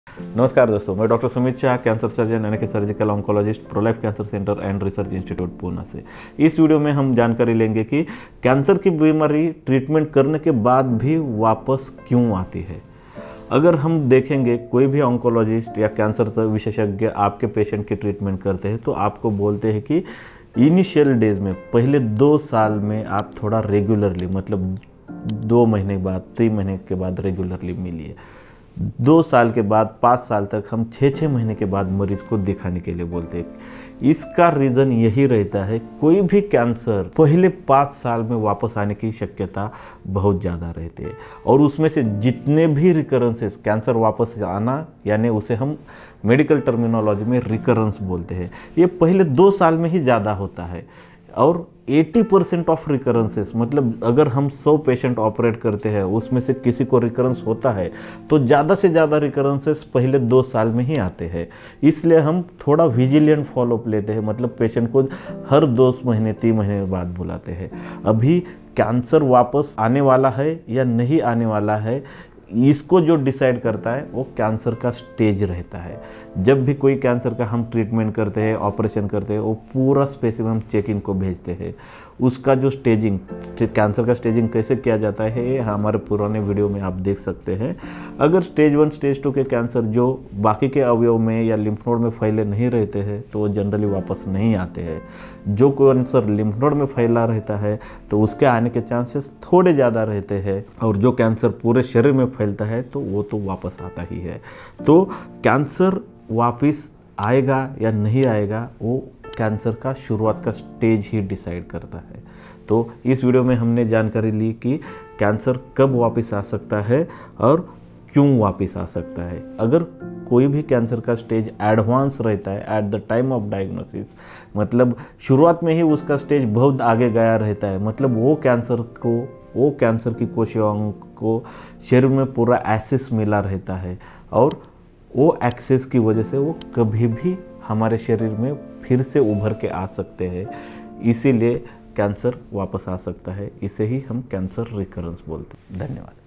नमस्कार दोस्तों, मैं doctor Sumit Shah, cancer surgeon यानी कि surgical oncologist, Prolife cancer centre and research institute Pune से। इस वीडियो में हम जानकारी लेंगे कि कैंसर की बीमारी ट्रीटमेंट करने के बाद भी वापस क्यों आती है। अगर हम देखेंगे कोई भी ऑन्कोलॉजिस्ट या कैंसर विशेषज्ञ आपके पेशेंट की ट्रीटमेंट करते हैं तो आपको बोलते हैं कि इनिशियल डेज में पहले 2 साल में आप थोड़ा रेगुलरली, मतलब 2 महीने के बाद, 3 महीने के बाद रेगुलरली मिलिए। 2 साल के बाद 5 साल तक हम 6-6 महीने के बाद मरीज को दिखाने के लिए बोलते हैं। इसका रीज़न यही रहता है, कोई भी कैंसर पहले 5 साल में वापस आने की शक्यता बहुत ज़्यादा रहती है और उसमें से जितने भी रिकरेंसेस कैंसर वापस आना, यानी उसे हम मेडिकल टर्मिनोलॉजी में रिकरेंस बोलते हैं, ये पहले 2 साल में ही ज़्यादा होता है। और 80% ऑफ रिकरेंसेस, मतलब अगर हम 100 पेशेंट ऑपरेट करते हैं उसमें से किसी को रिकरेंस होता है तो ज़्यादा से ज़्यादा रिकरेंसेस पहले 2 साल में ही आते हैं। इसलिए हम थोड़ा विजिलेंट फॉलोअप लेते हैं, मतलब पेशेंट को हर 2 महीने 3 महीने बाद बुलाते हैं। अभी कैंसर वापस आने वाला है या नहीं आने वाला है, इसको जो डिसाइड करता है वो कैंसर का स्टेज रहता है। जब भी कोई कैंसर का हम ट्रीटमेंट करते हैं, ऑपरेशन करते हैं, वो पूरा स्पेसिमेन हम चेकिंग को भेजते हैं। उसका जो स्टेजिंग, कैंसर का स्टेजिंग कैसे किया जाता है ये हमारे पुराने वीडियो में आप देख सकते हैं। अगर स्टेज 1 स्टेज 2 के कैंसर जो बाकी के अवयव में या लिम्फ नोड में फैले नहीं रहते हैं तो वो जनरली वापस नहीं आते हैं। जो कैंसर लिम्फ नोड में फैला रहता है तो उसके आने के चांसेस थोड़े ज़्यादा रहते हैं, और जो कैंसर पूरे शरीर में फैलता है तो वो तो वापस आता ही है। तो कैंसर वापस आएगा या नहीं आएगा वो कैंसर का शुरुआत का स्टेज ही डिसाइड करता है। तो इस वीडियो में हमने जानकारी ली कि कैंसर कब वापस आ सकता है और क्यों वापस आ सकता है। अगर कोई भी कैंसर का स्टेज एडवांस रहता है at the time of diagnosis, मतलब शुरुआत में ही उसका स्टेज बहुत आगे गया रहता है, मतलब वो कैंसर की कोशिकाओं को शरीर में पूरा एक्सेस मिला रहता है और वो एक्सेस की वजह से वो कभी भी हमारे शरीर में फिर से उभर के आ सकते हैं। इसीलिए कैंसर वापस आ सकता है। इसे ही हम कैंसर रिकरेंस बोलते हैं। धन्यवाद।